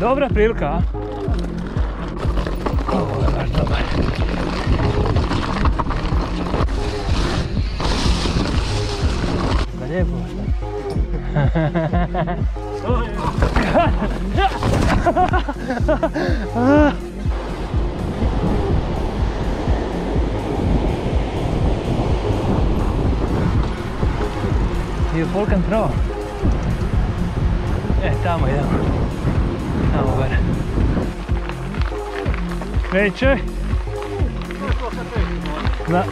Dobra prilika, a? Ovo je baš dobar. Da lijepo. I full control. Tamo idemo. Tamo gore. Veće. Da.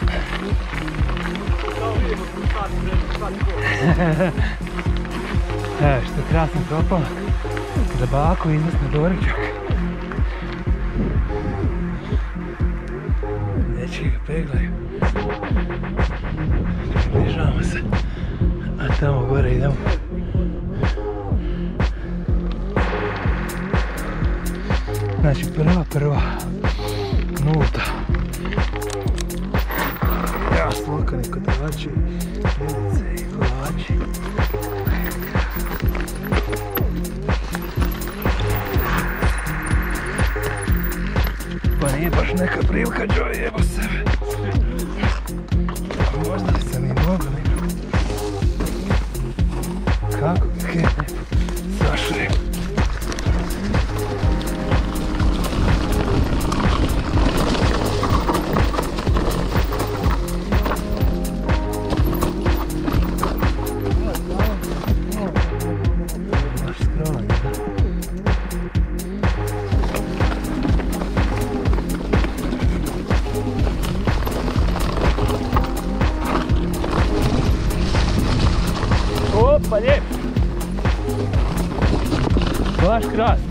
Evo što je krasno propalo. Za baku iznos na doručak. Dečki ga peglaju. Približavamo se. A tamo gore idemo. Znači prva, nulta. Ja slokani kotovači, ljubice i kolači. Pa nije baš neka prilika, Joey, jebo sebe. Možda sam i mogu nekako. Kako ga je zašli. Opa, lijep! Baš krasno!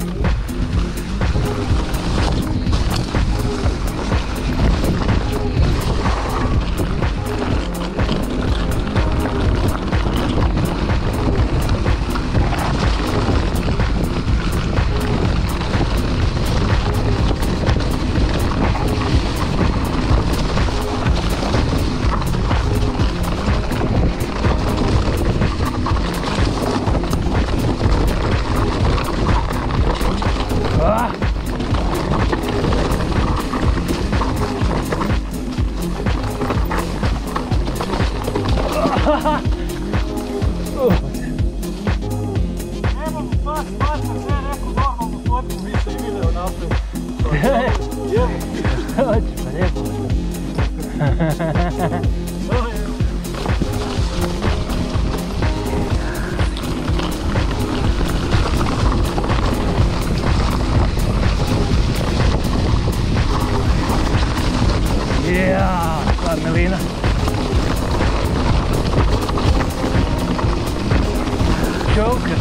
Melina. Joker.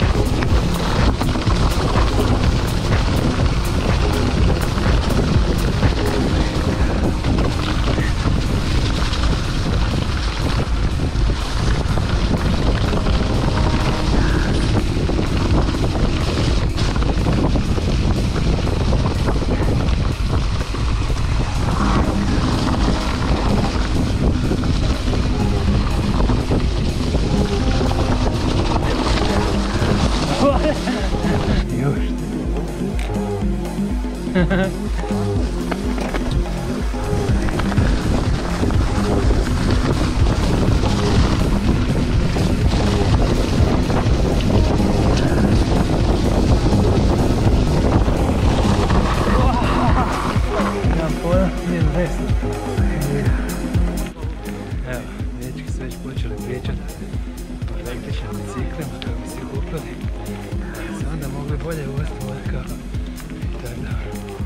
Evo, dečki su već počeli pričati o električnim biciklima, kako bi se kupili, da se onda mogli bolje uvesti vodka i tako da.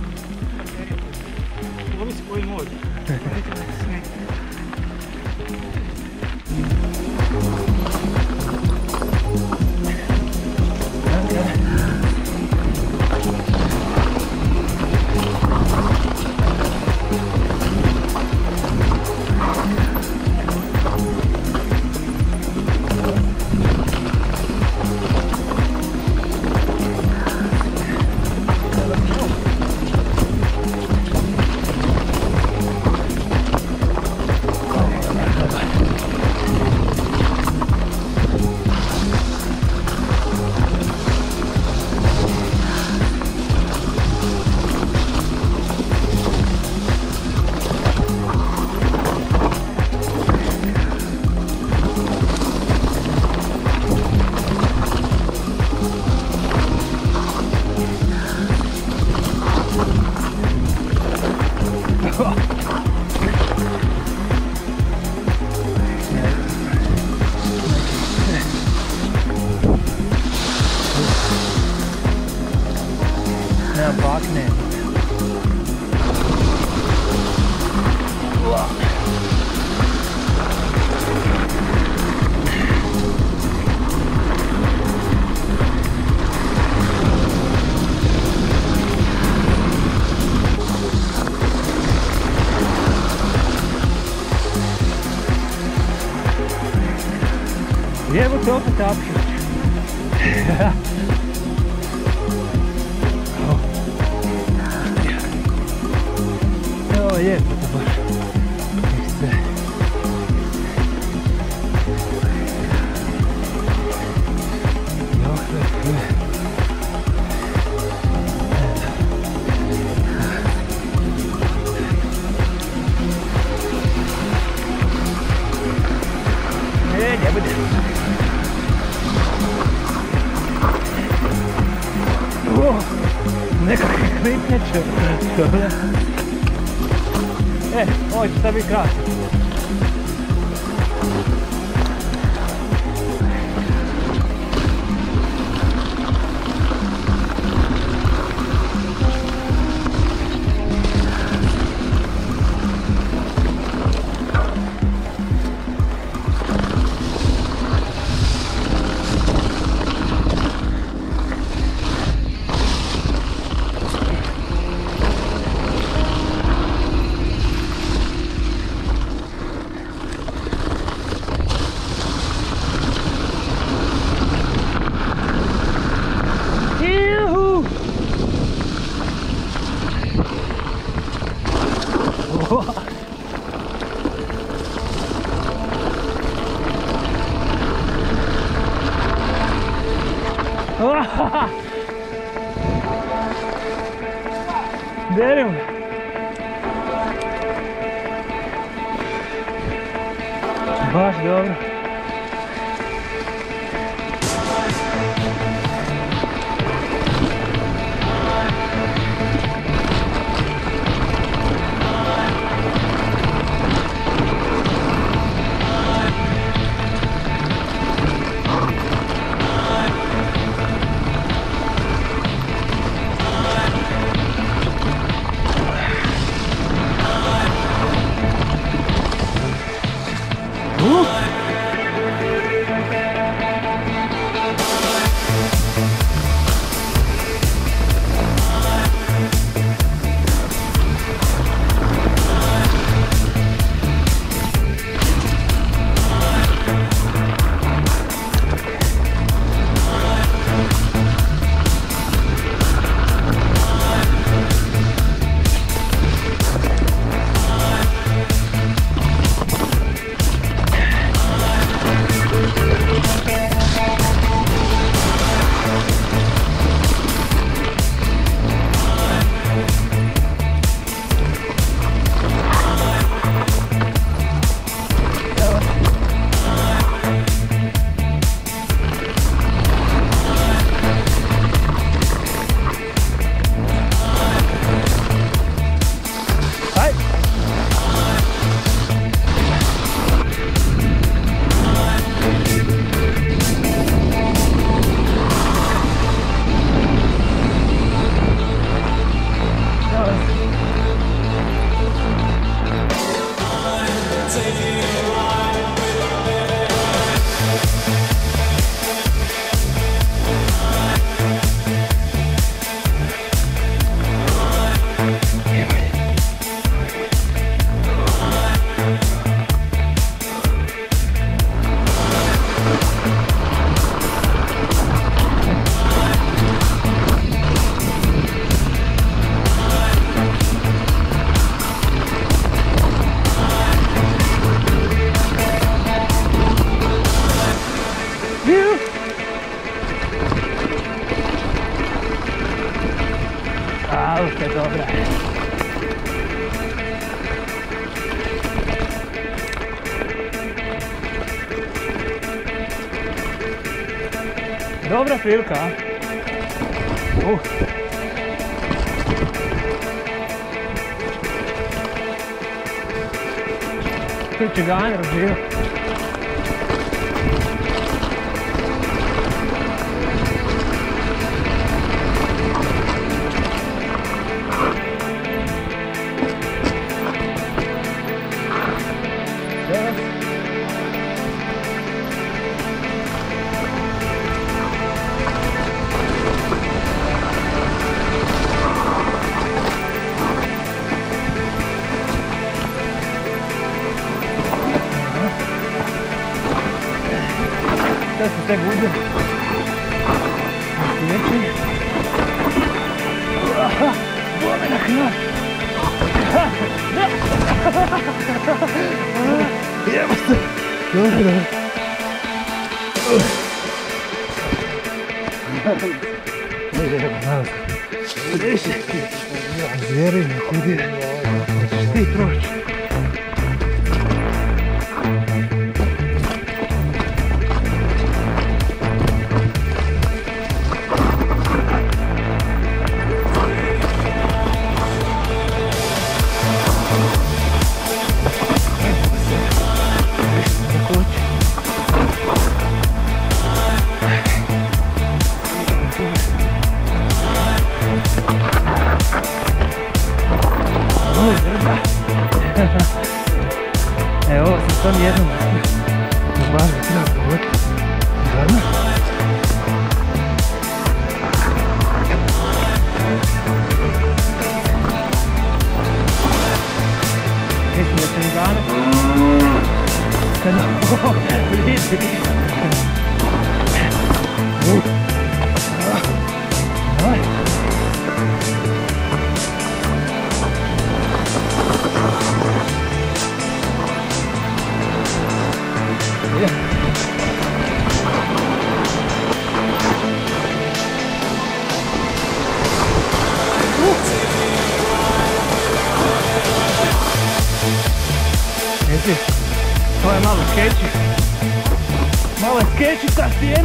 Ovisi koji mod. makne. Evo te opet apšuć. Evo lijepo to baš. Ne bude. Nekakve klipnjeće. Ovo će sad biti krasno. Derim. Baš dobro. Auka dobra. Dobra prilika, a? Tu će Gane razvijati. tebe uzem. Sljedeći. Bome na knap. Jebo se. Dobro. Malo se. Sljedeći. Zjerimo, kudi. Hoćeš ti proći. Evo, ovo sam sam jednom važno treba pogoditi. Zadno. Mislim da će mi dano. Kada, vidi. Ovo je malo skeči. Malo je skeči ta stijena.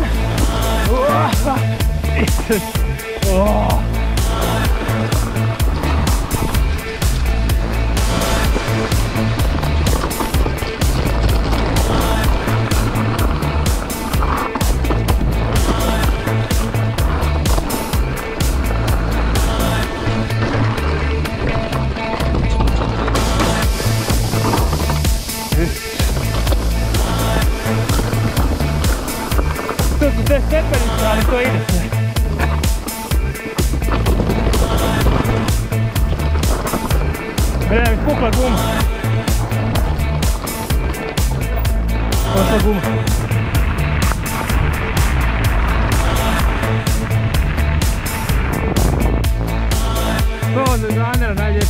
To su te stepenice, ali to ide sve. Gledaj mi spukla guma. Pošla guma. To za zanera najljepše.